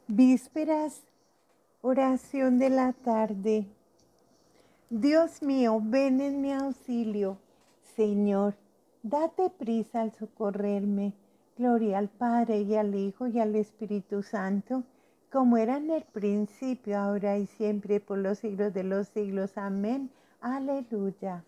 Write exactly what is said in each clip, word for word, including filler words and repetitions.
Vísperas, oración de la tarde. Dios mío, ven en mi auxilio. Señor, date prisa al socorrerme. Gloria al Padre y al Hijo y al Espíritu Santo, como era en el principio, ahora y siempre, por los siglos de los siglos. Amén. Aleluya.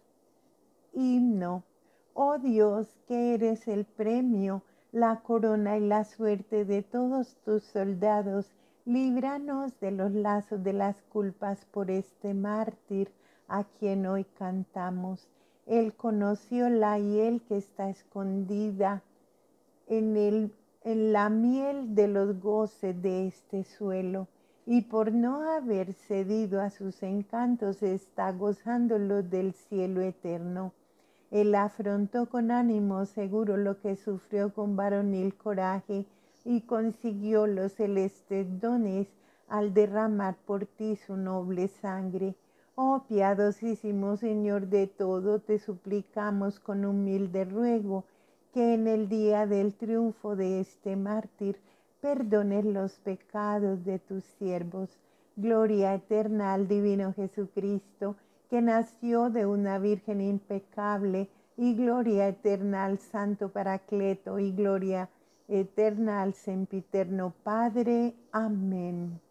Himno. Oh Dios, que eres el premio, la corona y la suerte de todos tus soldados, líbranos de los lazos de las culpas por este mártir a quien hoy cantamos. Él conoció la hiel que está escondida en, el, en la miel de los goces de este suelo, y por no haber cedido a sus encantos está gozando los del cielo eterno. Él afrontó con ánimo seguro lo que sufrió con varonil coraje y consiguió los celestes dones al derramar por ti su noble sangre. Oh piadosísimo Señor de todo, te suplicamos con humilde ruego que en el día del triunfo de este mártir perdones los pecados de tus siervos. Gloria eterna al divino Jesucristo, que nació de una virgen impecable, y gloria eterna al santo Paracleto, y gloria eterna al sempiterno Padre. Amén.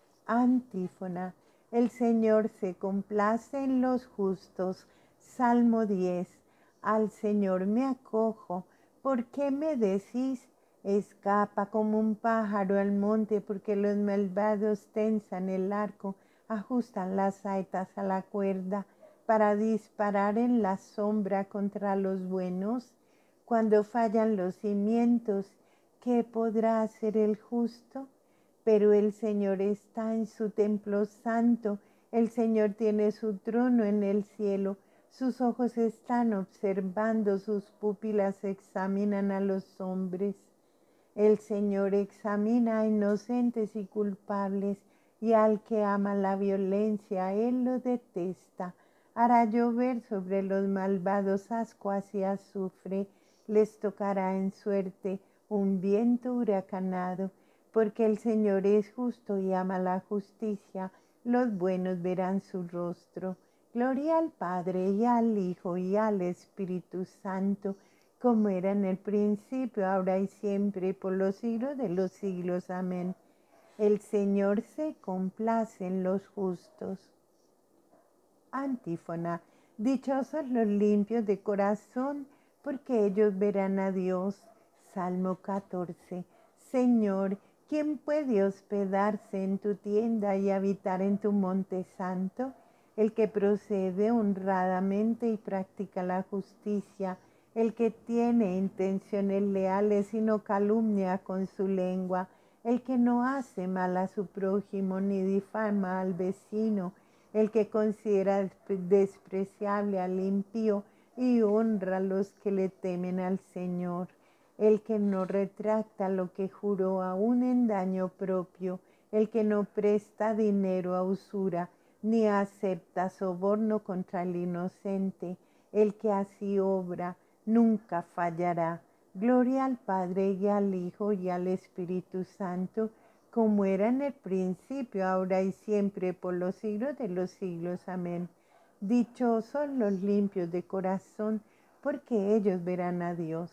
Antífona. El Señor se complace en los justos. Salmo diez. Al Señor me acojo. ¿Por qué me decís? Escapa como un pájaro al monte, porque los malvados tensan el arco, ajustan las saetas a la cuerda para disparar en la sombra contra los buenos. Cuando fallan los cimientos, ¿qué podrá hacer el justo? Pero el Señor está en su templo santo, el Señor tiene su trono en el cielo, sus ojos están observando, sus pupilas examinan a los hombres. El Señor examina a inocentes y culpables, y al que ama la violencia, Él lo detesta. Hará llover sobre los malvados ascuas y azufre, les tocará en suerte un viento huracanado. Porque el Señor es justo y ama la justicia, los buenos verán su rostro. Gloria al Padre y al Hijo y al Espíritu Santo, como era en el principio, ahora y siempre, por los siglos de los siglos. Amén. El Señor se complace en los justos. Antífona. Dichosos los limpios de corazón, porque ellos verán a Dios. Salmo catorce. Señor, ¿quién puede hospedarse en tu tienda y habitar en tu monte santo? El que procede honradamente y practica la justicia, el que tiene intenciones leales y no calumnia con su lengua, el que no hace mal a su prójimo ni difama al vecino, el que considera despreciable al impío y honra a los que le temen al Señor, el que no retracta lo que juró aún en daño propio, el que no presta dinero a usura, ni acepta soborno contra el inocente, el que así obra nunca fallará. Gloria al Padre y al Hijo y al Espíritu Santo, como era en el principio, ahora y siempre, por los siglos de los siglos. Amén. Dichosos los limpios de corazón, porque ellos verán a Dios.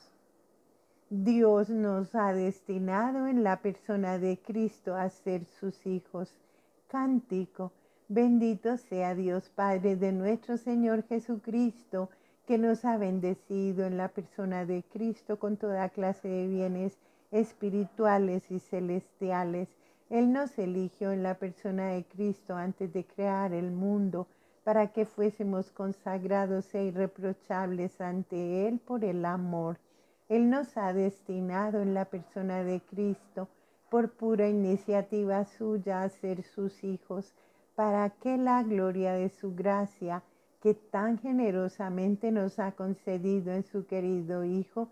Dios nos ha destinado en la persona de Cristo a ser sus hijos. Cántico. Bendito sea Dios Padre de nuestro Señor Jesucristo, que nos ha bendecido en la persona de Cristo con toda clase de bienes espirituales y celestiales. Él nos eligió en la persona de Cristo antes de crear el mundo, para que fuésemos consagrados e irreprochables ante Él por el amor. Él nos ha destinado en la persona de Cristo, por pura iniciativa suya, a ser sus hijos, para que la gloria de su gracia, que tan generosamente nos ha concedido en su querido Hijo,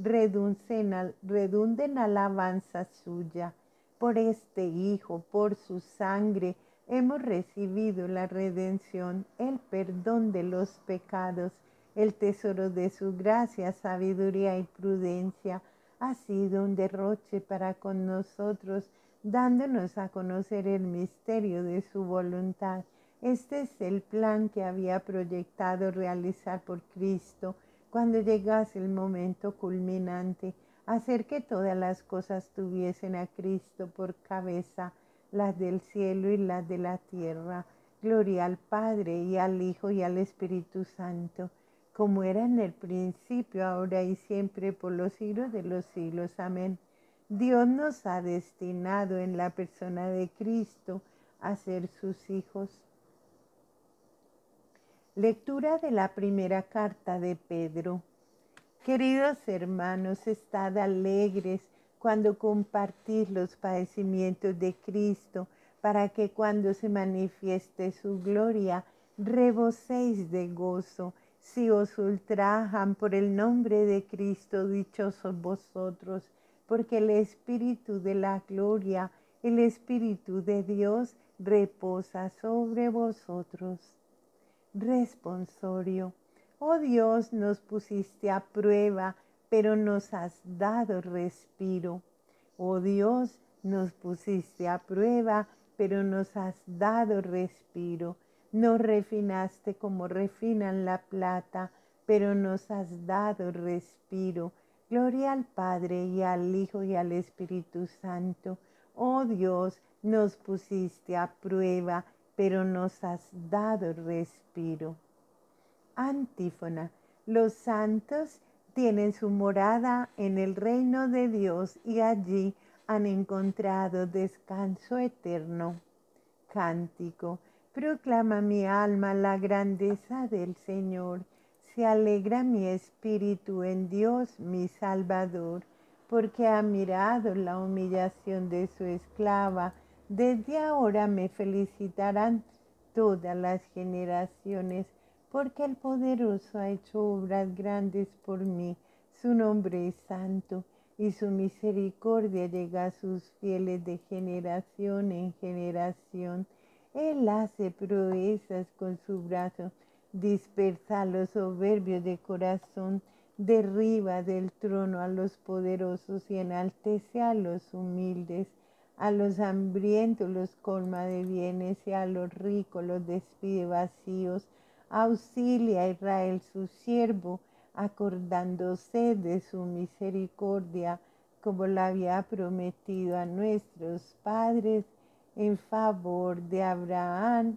redunde en alabanza suya. Por este Hijo, por su sangre, hemos recibido la redención, el perdón de los pecados, el tesoro de su gracia, sabiduría y prudencia. Ha sido un derroche para con nosotros dándonos a conocer el misterio de su voluntad. Este es el plan que había proyectado realizar por Cristo cuando llegase el momento culminante, hacer que todas las cosas tuviesen a Cristo por cabeza, las del cielo y las de la tierra. Gloria al Padre, y al Hijo, y al Espíritu Santo, como era en el principio, ahora y siempre, por los siglos de los siglos. Amén. Dios nos ha destinado en la persona de Cristo a ser sus hijos. Lectura de la primera carta de Pedro. Queridos hermanos, estad alegres cuando compartís los padecimientos de Cristo, para que cuando se manifieste su gloria, reboséis de gozo. Si os ultrajan por el nombre de Cristo, dichosos vosotros, porque el Espíritu de la gloria, el Espíritu de Dios, reposa sobre vosotros. Responsorio. Oh Dios, nos pusiste a prueba, pero nos has dado respiro. Oh Dios, nos pusiste a prueba, pero nos has dado respiro. Nos refinaste como refinan la plata, pero nos has dado respiro. Gloria al Padre, y al Hijo, y al Espíritu Santo. Oh Dios, nos pusiste a prueba, pero nos has dado respiro. Antífona. Los santos tienen su morada en el reino de Dios y allí han encontrado descanso eterno. Cántico. Proclama mi alma la grandeza del Señor. Se alegra mi espíritu en Dios mi Salvador, porque ha mirado la humillación de su esclava. Desde ahora me felicitarán todas las generaciones, porque el poderoso ha hecho obras grandes por mí. Su nombre es santo, y su misericordia llega a sus fieles de generación en generación. Él hace proezas con su brazo, dispersa a los soberbios de corazón, derriba del trono a los poderosos y enaltece a los humildes. A los hambrientos los colma de bienes y a los ricos los despide vacíos. Auxilia a Israel su siervo, acordándose de su misericordia, como la había prometido a nuestros padres, en favor de Abraham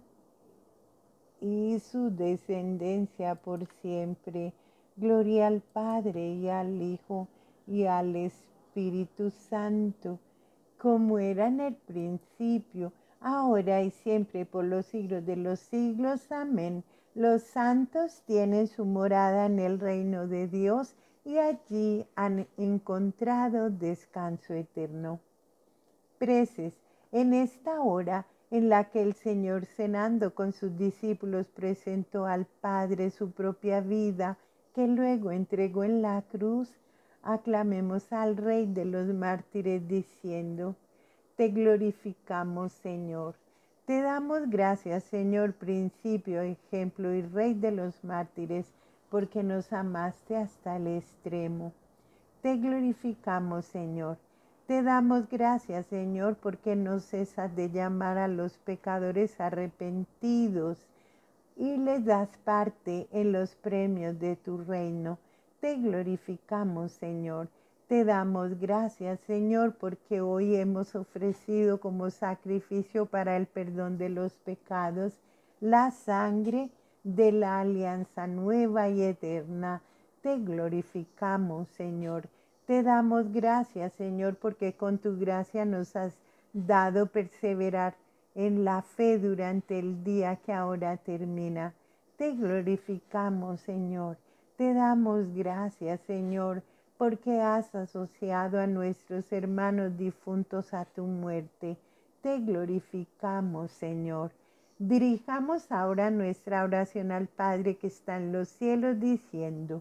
y su descendencia por siempre. Gloria al Padre, y al Hijo, y al Espíritu Santo, como era en el principio, ahora y siempre, por los siglos de los siglos. Amén. Los santos tienen su morada en el reino de Dios y allí han encontrado descanso eterno. Preces. En esta hora en la que el Señor, cenando con sus discípulos, presentó al Padre su propia vida, que luego entregó en la cruz, aclamemos al Rey de los mártires diciendo: te glorificamos, Señor. Te damos gracias, Señor, principio, ejemplo y Rey de los mártires, porque nos amaste hasta el extremo. Te glorificamos, Señor. Te damos gracias, Señor, porque no cesas de llamar a los pecadores arrepentidos y les das parte en los premios de tu reino. Te glorificamos, Señor. Te damos gracias, Señor, porque hoy hemos ofrecido como sacrificio para el perdón de los pecados la sangre de la alianza nueva y eterna. Te glorificamos, Señor. Te damos gracias, Señor, porque con tu gracia nos has dado perseverar en la fe durante el día que ahora termina. Te glorificamos, Señor. Te damos gracias, Señor, porque has asociado a nuestros hermanos difuntos a tu muerte. Te glorificamos, Señor. Dirijamos ahora nuestra oración al Padre que está en los cielos, diciendo: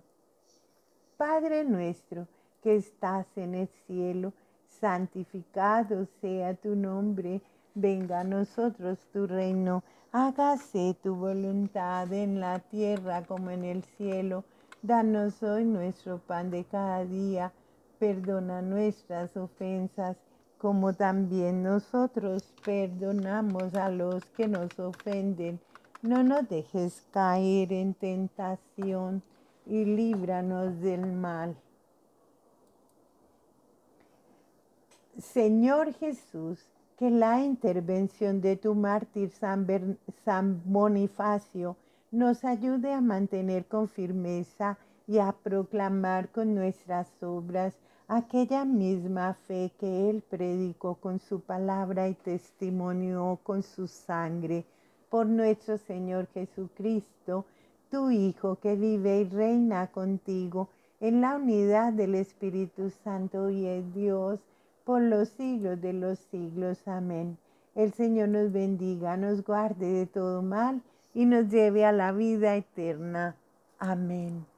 Padre nuestro, que estás en el cielo, santificado sea tu nombre. Venga a nosotros tu reino. Hágase tu voluntad en la tierra como en el cielo. Danos hoy nuestro pan de cada día. Perdona nuestras ofensas, como también nosotros perdonamos a los que nos ofenden. No nos dejes caer en tentación y líbranos del mal. Señor Jesús, que la intervención de tu mártir San, Ber- San Bonifacio nos ayude a mantener con firmeza y a proclamar con nuestras obras aquella misma fe que Él predicó con su palabra y testimonió con su sangre. Por nuestro Señor Jesucristo, tu Hijo, que vive y reina contigo en la unidad del Espíritu Santo y es Dios, por los siglos de los siglos. Amén. El Señor nos bendiga, nos guarde de todo mal y nos lleve a la vida eterna. Amén.